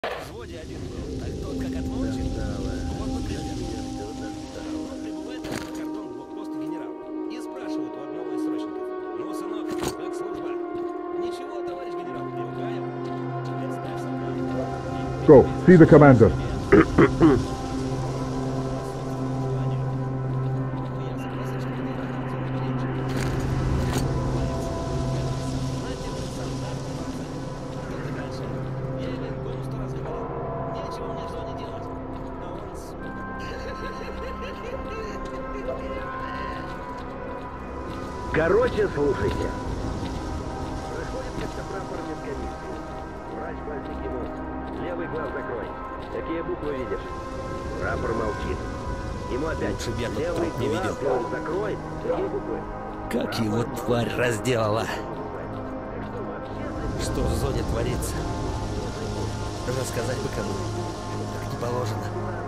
взводе один был, так тот как отмочит. Вот, например, он прибывает на кордон блокпост генерал и спрашивает у одного из срочников: ну, сынок, как служба? Ничего, товарищ генерал, привыкаем. Представь, солдат. Go, see the commander. Короче, слушайте. Проходит как-то прапор медкомиссии. Врач пальчик ему. Левый глаз закрой. Какие буквы видишь? Прапор молчит. Ему опять. Лучше бы я тут левый не видел. глаз закрой. Какие буквы? Как его тварь разделала. Что в зоне творится? Рассказать бы кому. Как не положено.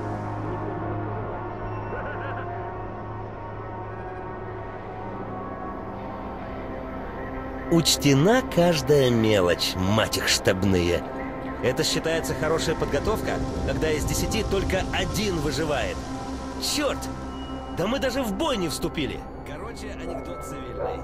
Учтена каждая мелочь, мать их штабные. Это считается хорошая подготовка, когда из 10 только один выживает. Черт! Да мы даже в бой не вступили. Короче, анекдот цивильный.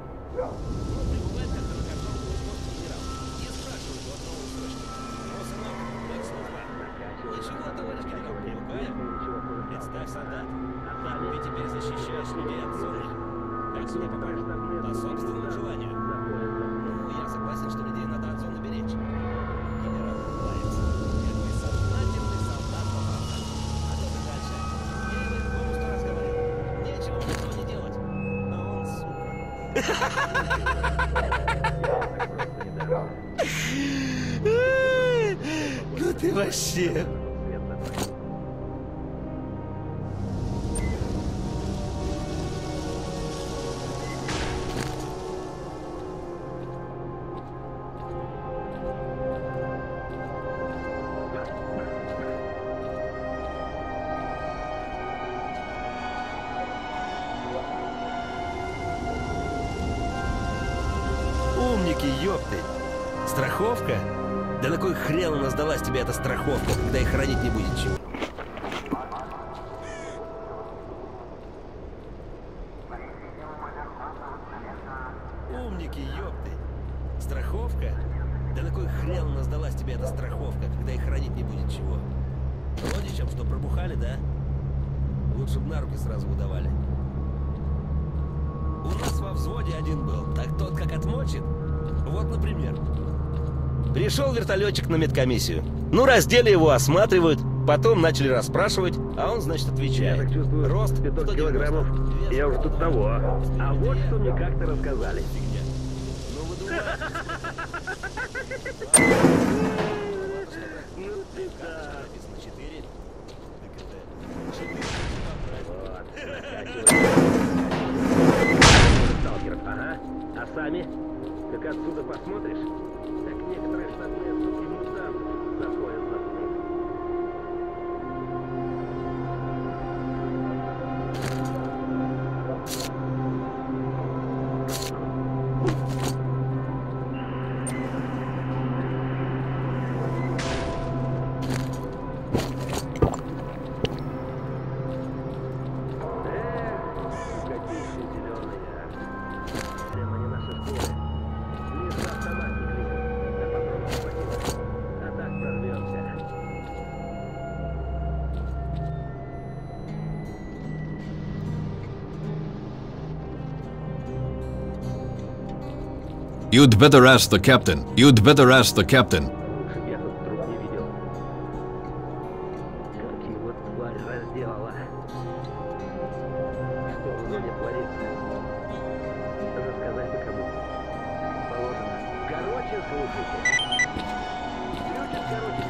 Ничего, товарищ генерал, привыкаем. Представь, солдат, ты теперь защищаешь людей от зоны. Как сюда попали? По собственному желанию. Ну, я согласен, что людей надо от зоны беречь. Генерал улыбается. Какой сознательный солдат попался. А то ты дальше. Я его инкому 100 раз говорил. Нечего мне в зоне делать. А он, сука. Ну ты вообще... Умники, ёпты! Страховка? Да на кой хрен она сдалась тебе эта страховка, когда и хранить не будет чего? Умники, ёпты! Страховка? Да на кой хрен она сдалась тебе эта страховка, когда и хранить не будет чего? Родичам что, пробухали, да? Лучше бы на руки сразу выдавали. У нас во взводе один был, так тот как отмочит. Вот, например. Пришел вертолетчик на медкомиссию. Ну, раздели его, осматривают. Потом начали расспрашивать, а он, значит, отвечает. Я так чувствую, рост 500 килограммов. Я уже тут того. А вот что мне как-то рассказали. Ну, вы думаете... Написано 4. Так это... 4. Сталкеров, ага. А сами? Как отсюда посмотришь? Так некоторые штатные суки мутанты за пояс заткнут. You'd better ask the captain. You'd better ask the captain. Лучше б я тут труп не видел. Как его тварь разделала. Что в зоне творится? Рассказать бы кому. Положено. Короче, слушайте. Ключик, короче.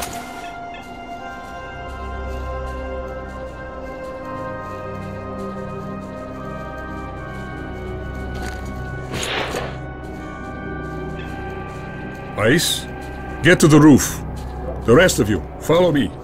Ice, get to the roof. The rest of you, follow me.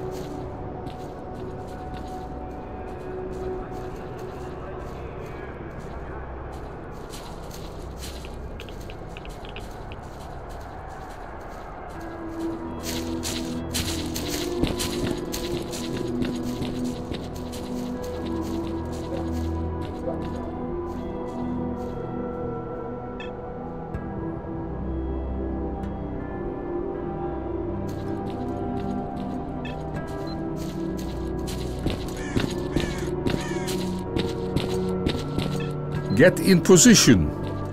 Get in position.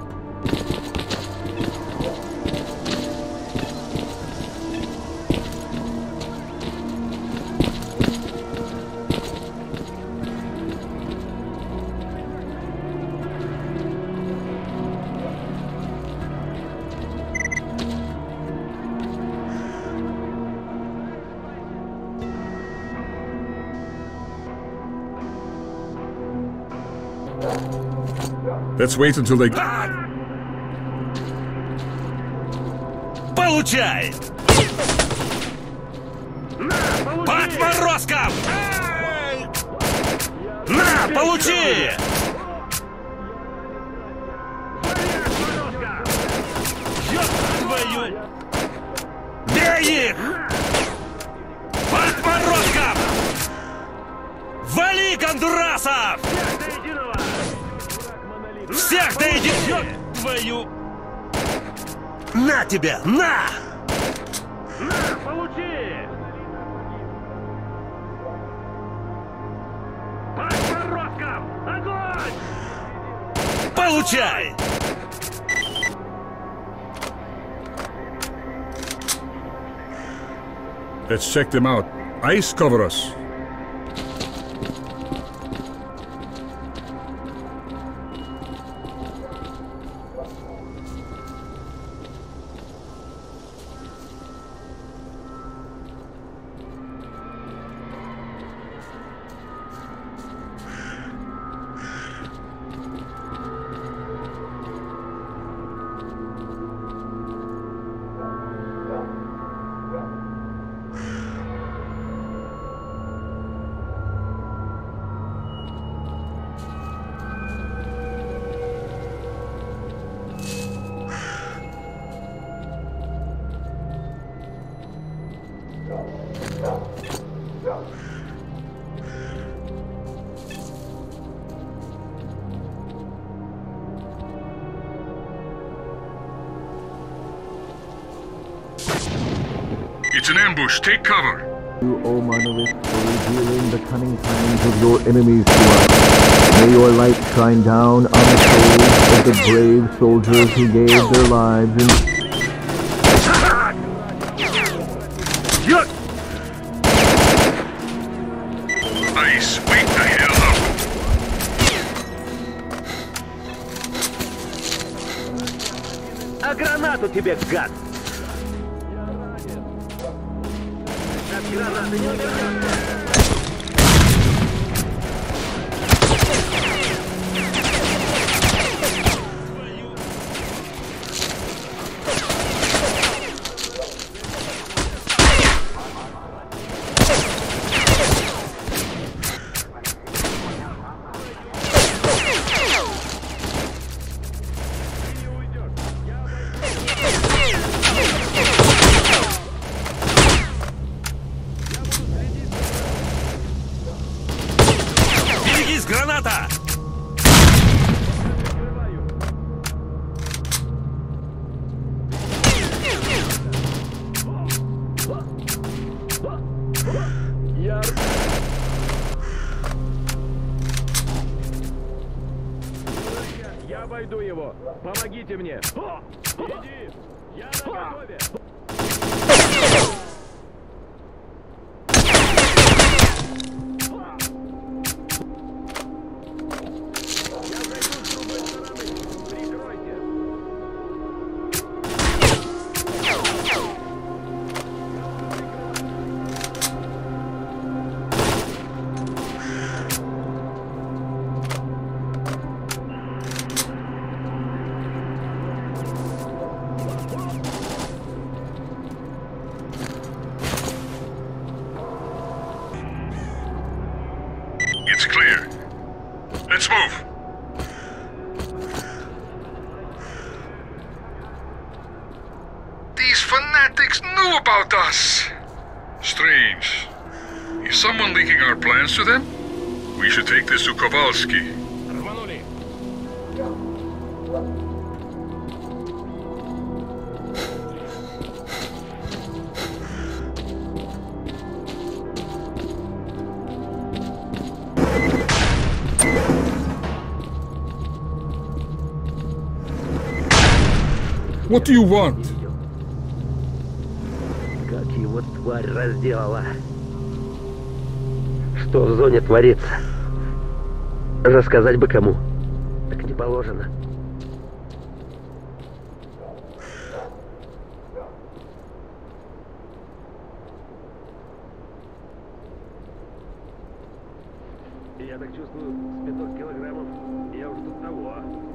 Let's wait until they... Получай! По отморозкам! На, получи! Ёб твою! Бей их! По отморозкам! Вали, гондурасов! Всех до единого! Ёб твою! На тебя! На! На, получи! По отморозкам! Огонь! Получай! Let's check them out. Ice cover us. It's an ambush. Take cover. You, O Monolith, for revealing the cunning plans of your enemies to us. May your light shine down on the souls of the brave soldiers who gave their lives in... Ice, wake the hell up. А гранату тебе, гад! От гранаты не увернешься! Граната! Я обойду его! Помогите мне! Иди! Я наготове! It's clear. Let's move. These fanatics knew about us. Strange. Is someone leaking our plans to them? We should take this to Kowalski. Рванули! What do you want? Как его тварь разделала. Что в зоне творится? Рассказать бы кому. Так не положено. Я так чувствую, с 500 килограммов я уж тут того.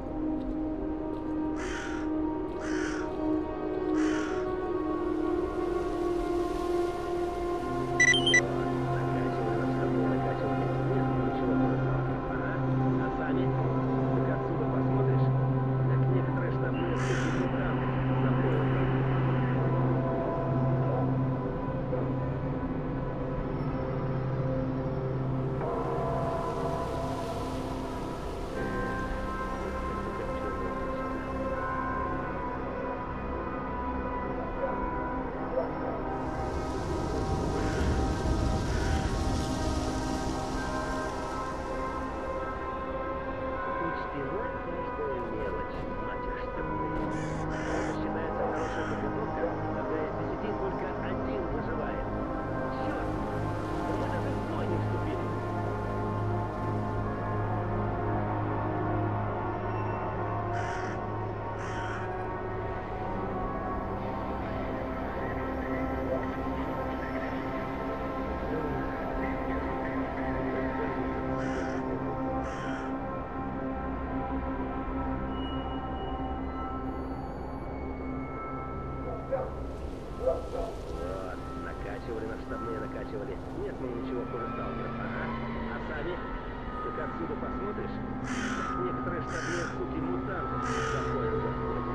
Накачивали. Нет мне ничего хуже сталкера. Ага. А сами? Ты как отсюда посмотришь? Некоторые штабные суки мутанты такое же.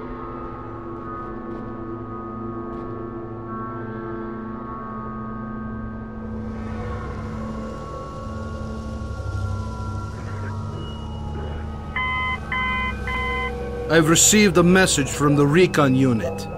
I've received a message from the recon unit.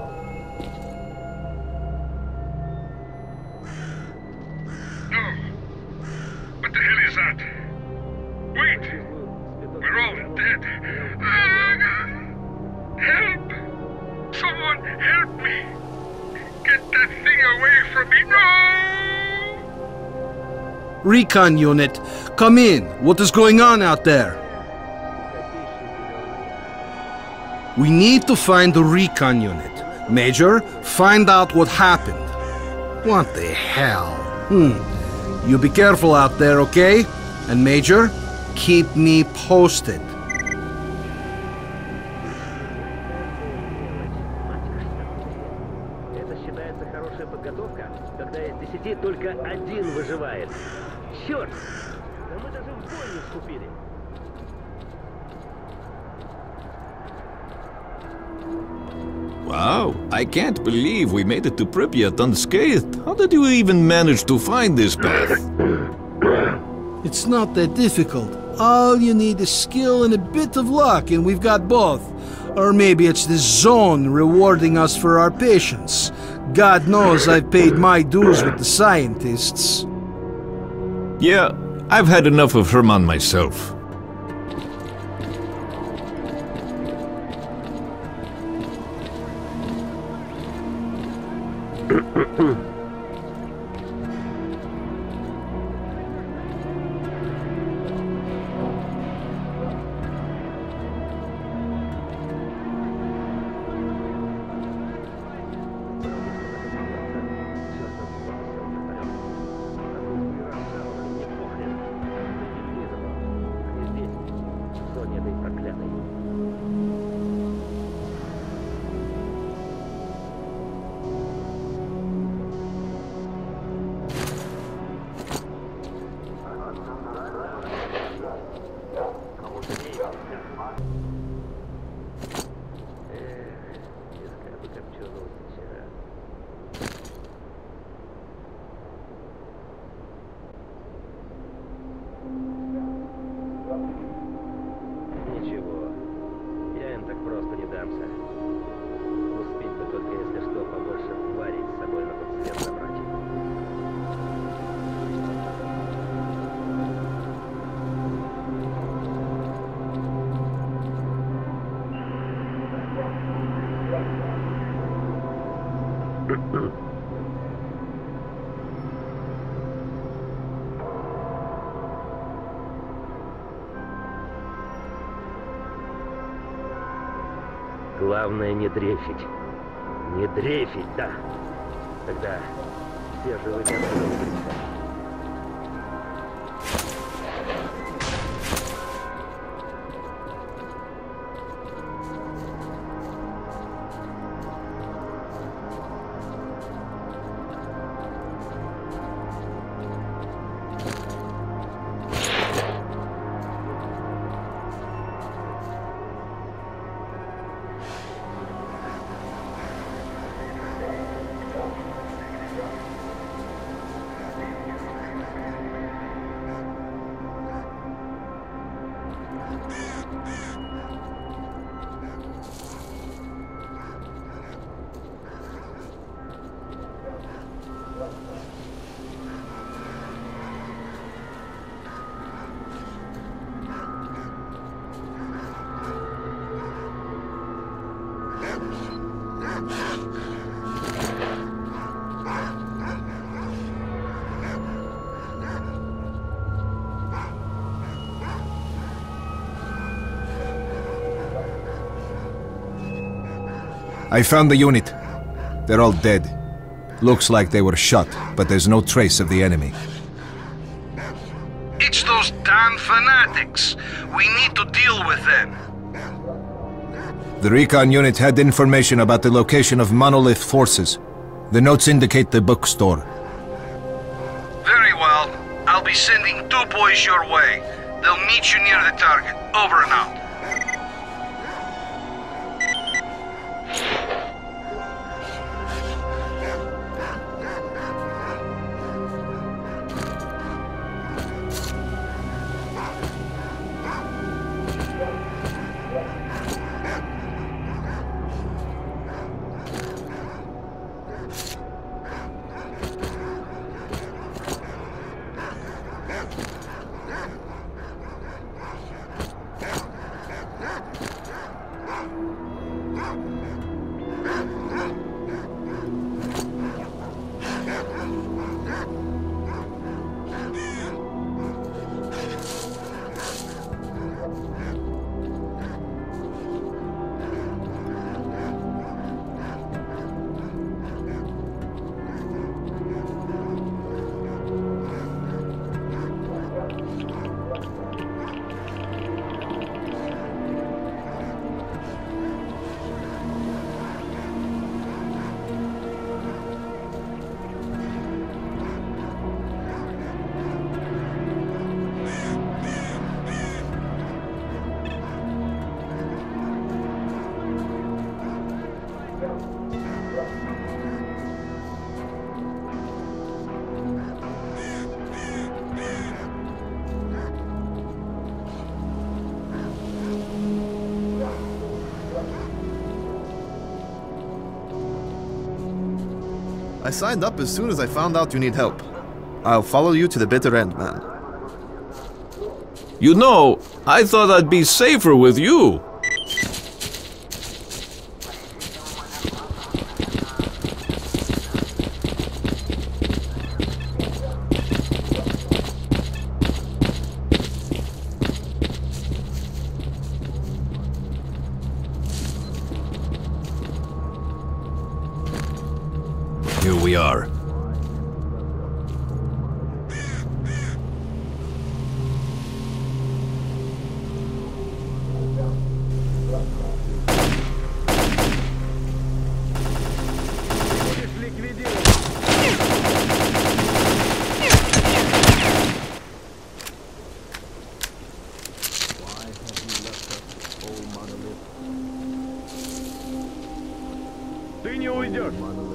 Recon unit, come in. What is going on out there? We need to find the recon unit. Major, find out what happened. What the hell? You be careful out there, okay? And Major, keep me posted. Это считается хорошая подготовка, когда из 10 только один выживает. Черт! Да мы даже в бой не вступили. Wow, I can't believe we made it to Pripyat unscathed. How did you even manage to find this path? It's not that difficult. All you need is skill and a bit of luck, and we've got both. Or maybe it's this zone rewarding us for our patience. God knows I've paid my dues with the scientists. Yeah, I've had enough of Herman myself. Главное не дрейфить. Не дрейфить, да. Тогда все живы отсюда уберутся. I found the unit. They're all dead. Looks like they were shot, but there's no trace of the enemy. It's those damn fanatics. We need to deal with them. The recon unit had information about the location of Monolith forces. The notes indicate the bookstore. Very well. I'll be sending 2 boys your way. They'll meet you near the target. Over and out. I signed up as soon as I found out you need help. I'll follow you to the bitter end, man. You know, I thought I'd be safer with you. Here we are. Ты не уйдешь.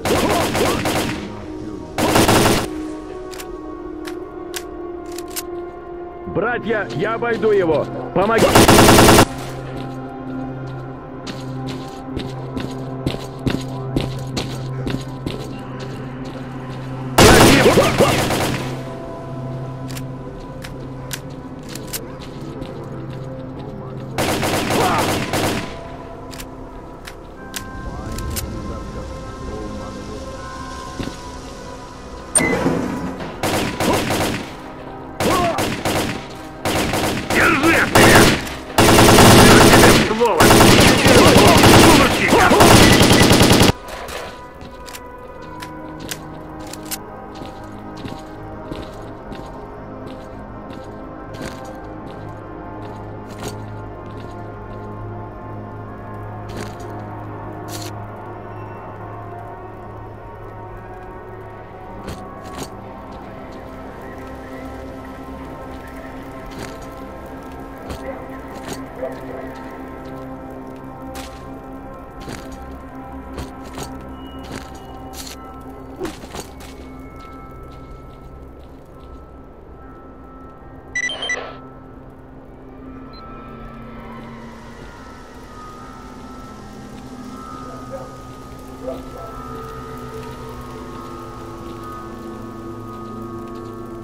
Братья, я обойду его. Помоги.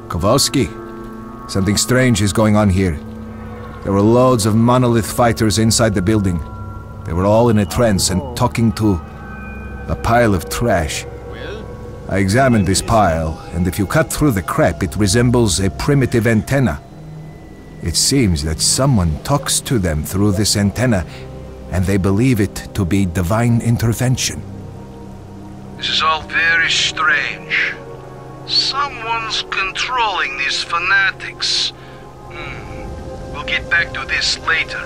Kowalski, something strange is going on here. There were loads of Monolith fighters inside the building. They were all in a trance and talking to a pile of trash. I examined this pile, and if you cut through the crap, it resembles a primitive antenna. It seems that someone talks to them through this antenna, and they believe it to be divine intervention. This is all very strange. Someone's controlling these fanatics. We'll get back to this later.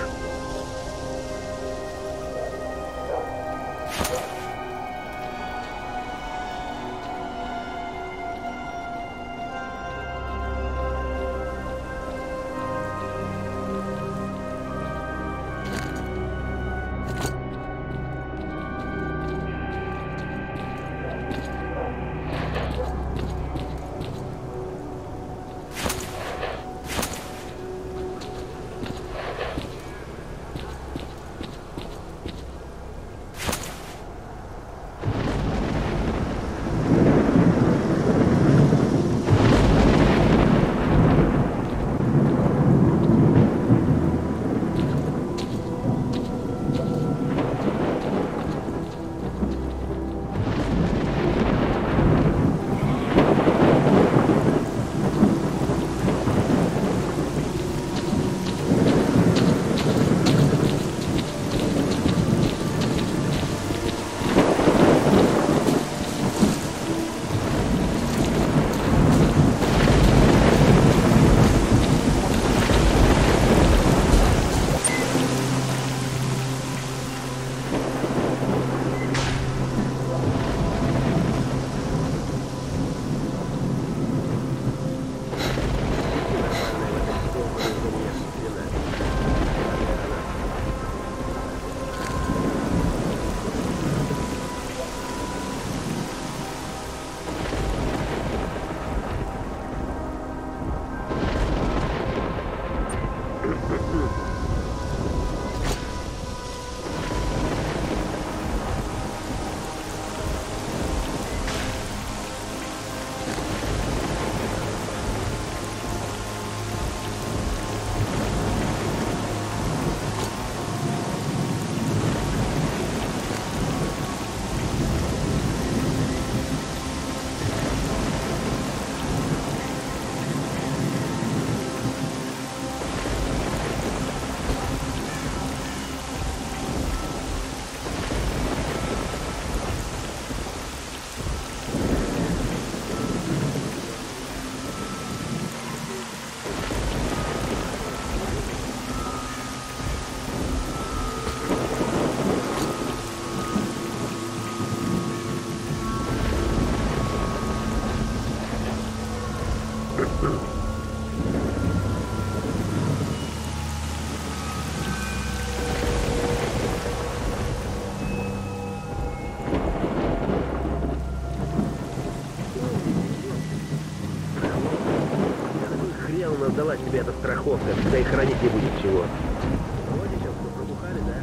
Сдалась тебе эта страховка, когда и хранить не будет чего. Вроде сейчас мы пробухали, да?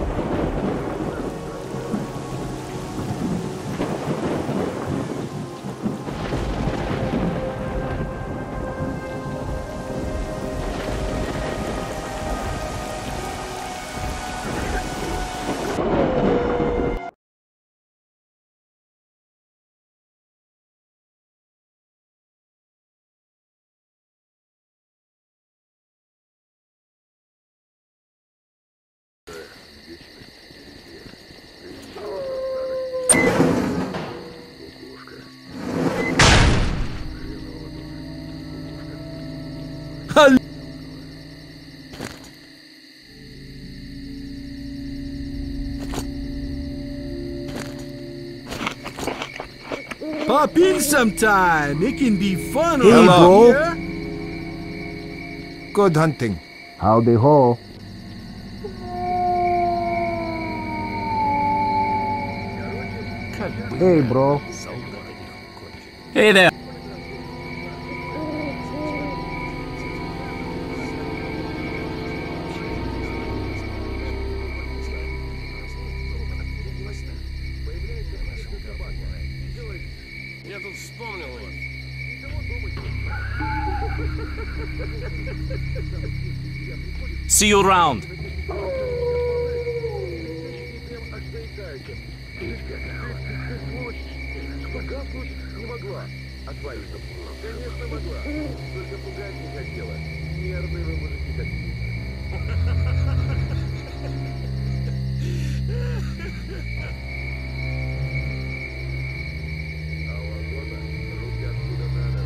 Pop in sometime. It can be fun. Hey, bro. Here. Good hunting. Howdy ho. Hey, bro. Hey there. Я тут вспомнил. See you around. Конечно, могла. Только пугать не хотела. Нервные вы мужики такие. А у охота руки откуда надо.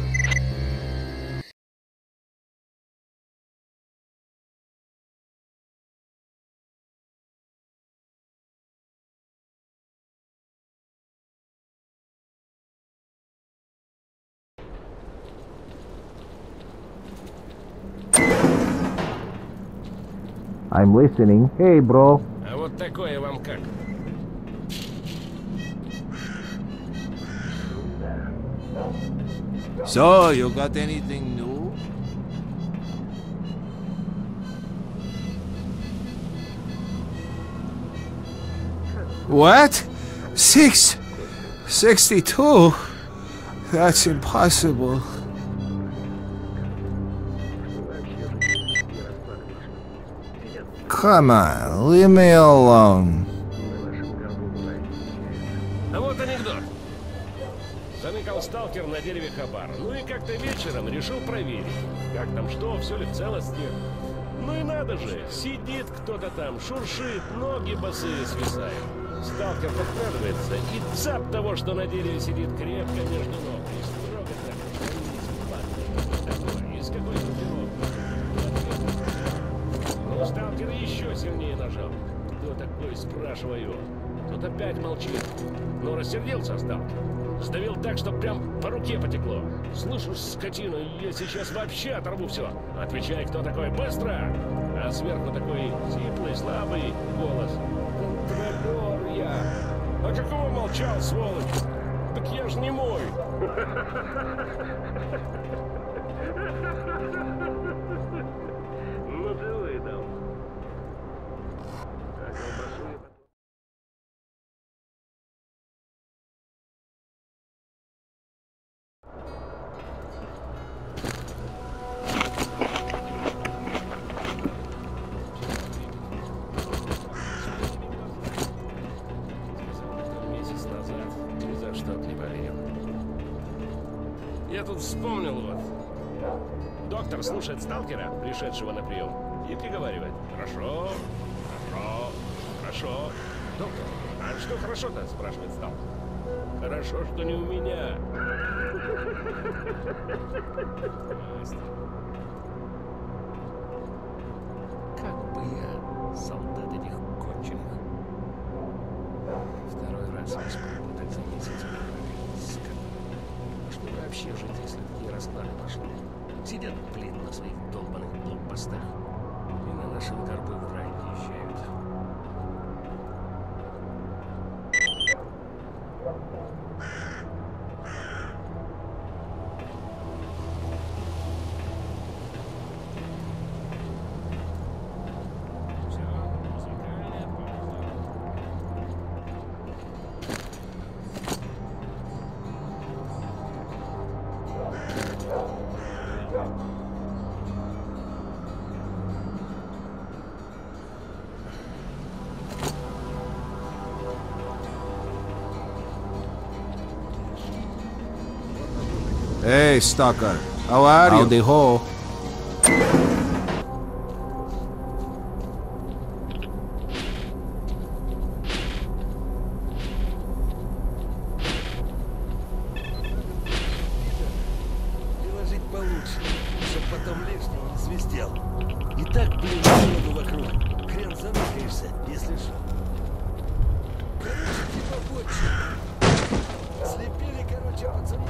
I'm listening. Hey, bro. А вот такое вам как? So, you got anything new? What? 62? That's impossible. Come on, leave me alone. А вот анекдот. Заныкал сталкер на дереве хабар. Ну и как-то вечером решил проверить, как там что, все ли в целости. Ну и надо же, сидит кто-то там, шуршит, ноги босые свисают. Сталкер подкрадывается и цап того, что на дереве сидит, крепко между ног. И строго так, из какой-то пилотки. Ну, сталкер еще сильнее нажал. Кто такой, спрашиваю. Тот опять молчит. Ну, рассердился сталкер. Сдавил так, что прям по руке потекло. Слышишь, скотина, я сейчас вообще оторву все. Отвечай, кто такой, быстро! А сверху такой сиплый, слабый голос. Контролер я. А какого молчал, сволочь? Так я ж не мой. Ну ты выдал. А колбасу я потом... Месяц назад ни за что не поверил. Я тут вспомнил вот. Доктор слушает сталкера, пришедшего на прием, и приговаривает. Хорошо, хорошо, хорошо. Доктор, а что хорошо-то, спрашивает сталкер. Хорошо, что не у меня. Как бы я солдат этих конченых. Второй раз воспробую так за месяц. Что вообще жить, если такие расклады пошли? Сидят, блин, на своих долбаных блокпостах и на наши горбы в рай езжают. Hey, Stalker. How are you? Howdy ho. Приложить получше, чтоб потом лишний не свистел. И так, блин, народу вокруг. Хрен замыкаешься, если что. Короче, типа больше. Слепили, короче, пацаны.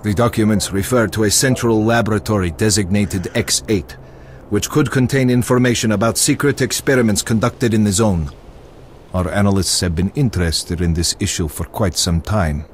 The documents refer to a central laboratory designated X8, which could contain information about secret experiments conducted in the zone. Our analysts have been interested in this issue for quite some time.